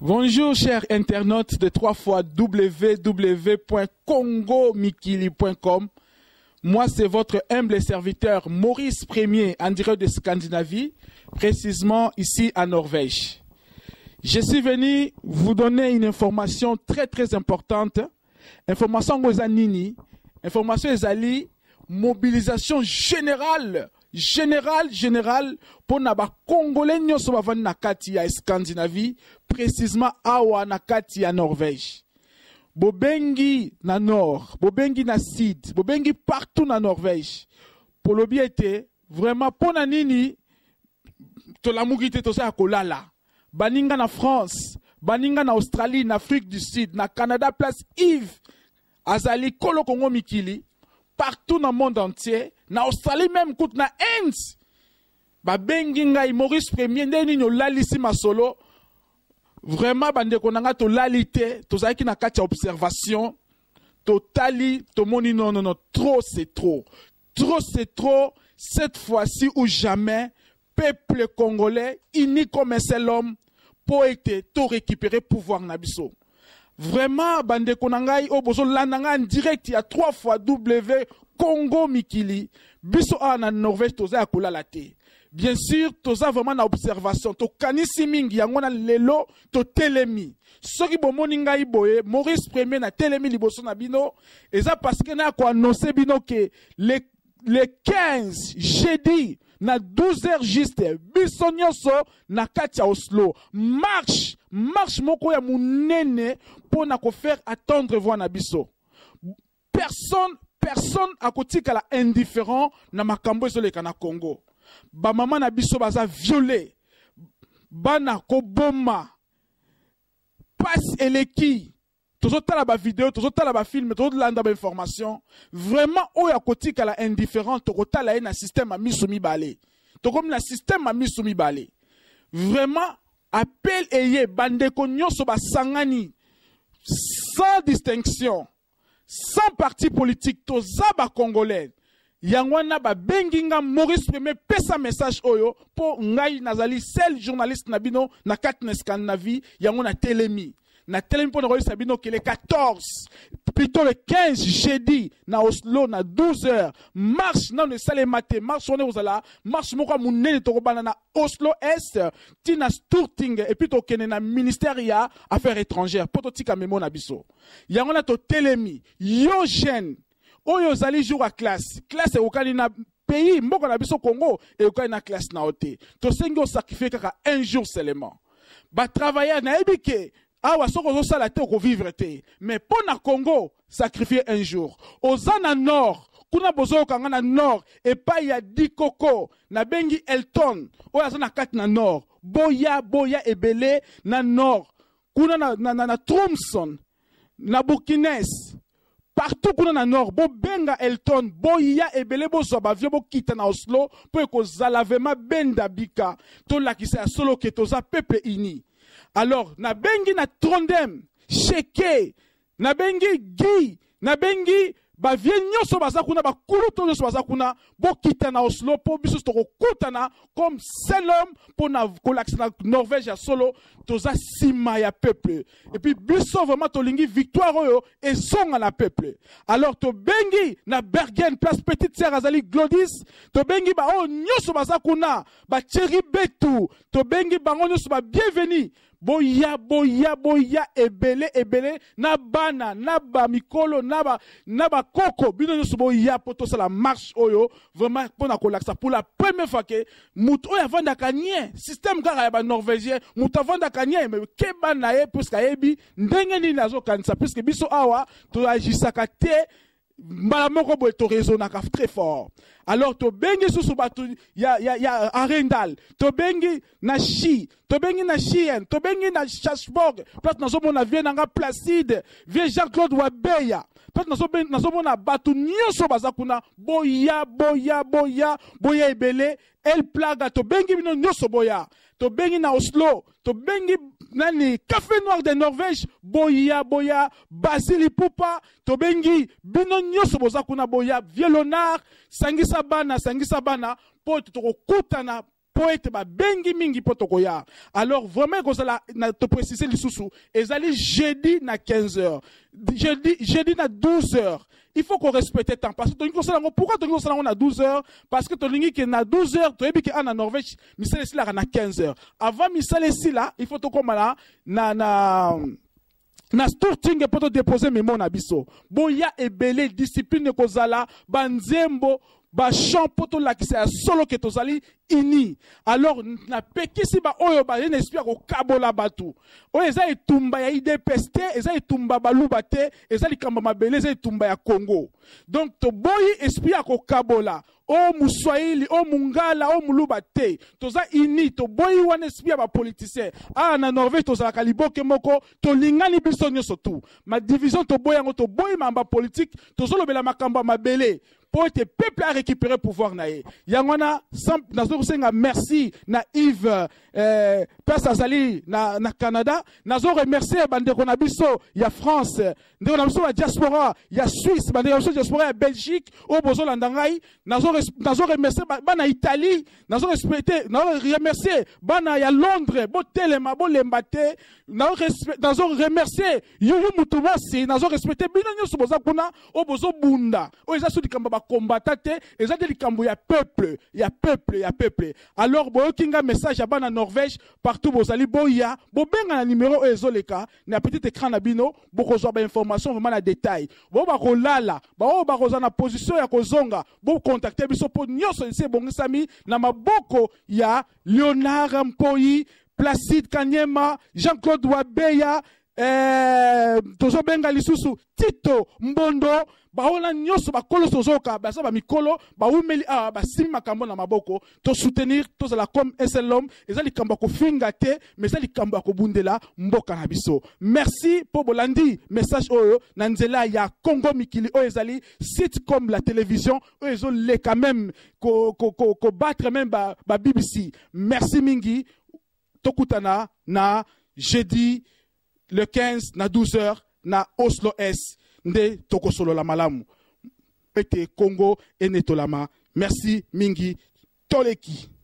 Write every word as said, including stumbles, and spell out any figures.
Bonjour chers internautes de trois fois w w w point congo mikili point com. Moi c'est votre humble serviteur Maurice Premier en direct de Scandinavie, précisément ici à Norvège. Je suis venu vous donner une information très très importante. Information Gozanini, information Ezali, mobilisation générale, générale, générale pour naba Congolais nyoso bavandi na kati ya Scandinavie, précisément awa na kati ya Norvège. Bobengi na nord, bobengi na sud, bobengi partout na Norvège. Pour le bien été, vraiment pour na nini, to la mugite to sa kolala. Baninga na France, baninga na Australie, na Afrique du Sud, na Canada, place Yves, Azali, Kolo Congo Mikili, partout dans le monde entier, na Australie même, kout na Inde. Ba bengi ngai Maurice Premier, ndeni nyo lalisi masolo. Vraiment, bande konanga to lalite, to zaki na katia observation, to tali, to moni non, non, non, trop c'est trop. Trop c'est trop, cette fois-ci ou jamais, peuple congolais, uni comme un seul homme, pour être tout récupérer pouvoir nabiso. Vraiment, bande konangai, o bozo landanga en direct, il y a trois fois W Congo Mikili, biso a na Norvège, toza akola late. Bien sûr, toza vraiment na observation, to kanisi mingi, yangona lelo, to telemi. Soki bomoni ngai boye, Maurice Premier na telemi liboso na bino, et ça parce que na ko annoncer bino que le, le quinze, jeudi, na douze heures juste, biso nyonso na kati ya Oslo, marche, marche moko ya munene, pour na ko faire attendre voix na biso. Personne, personne a kotika la indifférent na makambo ezoleka na Congo. Ba maman na biso baza violé, bana ko boma, passe eleki, tozo tala ba vidéo, tozo tala ba film, tozo landa ba information. Vraiment oya kotika la indifférent, toko tala na système a misumi balé. Toko na système a misumi balé. Vraiment appel eye bande ko nyonso ba sangani sans distinction, sans parti politique, toza ba congolais. Yangwana ba benginga Maurice Premier pesa message oyo pour ngai nazali seul journaliste nabino na kat na Scandinavie yangona telemi na telemi pour na sabino que le quatorze plutôt le quinze jeudi na Oslo na douze heures marche na ne sale maté marche on est osala marche moko munene to kobana na Oslo Est tina Storting et puis to kene na ministère ya affaires étrangères poto tika memo na biso yangona to telemi yo jeune oyo zali jour à classe classe okali na pays mboko na biso Congo et okali na classe na ote to sengi o sacrifier kaka un jour seulement ba travailler na ebike awa soko zo sala te ko vivre te mais pour na Congo sacrifier un jour ozana nord kuna bozo kanga na nord et pas ya dikoko na bengi Elton oyo azana kat na nord boya boya ebele na nord kuna na na, na, na Tromsø na Burkines partout kuna na nord bo benga Elton boya ebele bo zoba vio bo kita na Oslo po ko zalavema benda bika to lakisa solo ke toza peuple uni. Alors na bengi na Trondheim Sheke na bengi Gi na bengi ba vie nyoso baza kuna ba kuluto nyoso baza kuna bo kita na Oslo po biso to kutana comme seul homme pour na kolakisa na Norvège ya solo toza sima ya peuple et puis biso vraiment to lingi victoire oyo et songa na peuple. Alors to bengi na Bergen place petite sœur azali Glodis to bengi ba o nyoso baza kuna ba Thierry Betu to bengi bango nyoso ba bienvenue boya boya boya ebele ebele na bana na ba mikolo na ba na ba koko bino nyoso boya poto ça la marche oyo vraiment pour na kolakisa pour la première fois que mutu oyo avanda kanien système kaka ya ba norvégien mutu avanda kanien mais keba na ye puisque ayebi ndenge ni nazo kanisa puisque biso awa to agisaka te mbala moko boye to raisonnaka très fort. Alors to bengi susu batu ya ya ya Arendal to bengi na Chi to bengi na Chien to bengi na Chasborg peut nazo mona vie nanga Placide vie Jean-Claude Wabeya peut nazo ben nazo mona batu nyoso baza kuna boya boya boya boya ebele el plaga to bengi bino nyoso boya to bengi na Oslo to bengi nani Café Noir de Norvège boya boya Basili Pupa to bengi bino nyoso boza kuna boya Violonard sangisa bana sangisa bana po to kutana poète ba bengi mingi potokoya. Alors vraiment que ça na te préciser les sous et allez jeudi na quinze heures. Jeudi jeudi na douze heures. Il faut qu'on respecte le temps parce que pourquoi tu on a douze heures parce que tu as que na douze heures tu es en Norvège misale si là na quinze heures. Avant misale si là, il faut to comme là na na na storting pour te déposer mémo na biso. Boya ebele discipline ko zala banzembo ba champ poto la qui c'est solo que tozali ini. Alors na pekisi ba oyo ba en esprit ko kabola batu. O eza etumba ya I D P S T, eza etumba baluba te, eza likamba mabele eza etumba ya Congo. Donc to boyi esprit ko kabola. O muswahili, o mungala, o muluba te. Toza ini to boyi wana esprit ba politicien. Ah na Norvège toza kaliboke moko to lingani biso nyoso tu. Ma division to boyi ngo to boyi mamba politique, to zolo bela makamba mabele. Pour être peuple à récupérer pouvoir nae. Yangona nazo senga merci na Yves euh Père Azali na na Canada. Nazo remercier bande ko na biso ya France, ndeko na biso ya diaspora, ya Suisse, bande na biso diaspora ya Belgique, au bozo landangai. Nazo nazo remercier bana Italie, nazo respecter, nazo remercier bana ya Londres, bo telema bo lembate, nazo nazo remercier Yuyu Mutubasi, nazo respecter bino nyoso boza kuna au bozo bunda. O eza sudi kamba combattate et ça dit kambo ya peuple ya peuple ya peuple. Alors boyo kinga message à bana Norvège partout bozali boya bo benga na numéro ezoleka na petit écran na bino boko zo ba information vraiment na détail bo ba kolala ba o ba kozana position ya kozonga bo contacter biso po nyoso ese bongisami na maboko ya Léonard Mpoyi, Placide Kanyema, Jean-Claude Wabeya, eh tozo benga lisusu Tito Mbondo baona nyoso bakolo sozoka basa ba mikolo ba umeli ah ba simi makambo na maboko to soutenir to za la comme S L M ezali kamba ko finga te mais ezali kamba ko bundela mboka na biso. Merci pour bolandi message oyo na nzela ya Congo Mikili o ezali site comme la télévision o ezo le quand même ko ko ko, ko battre même ba, ba B B C. Merci mingi tokutana na jeudi le quinze na douze heures na Oslo S nde tokosolo la malamu ete Congo enetolama. Merci mingi toleki.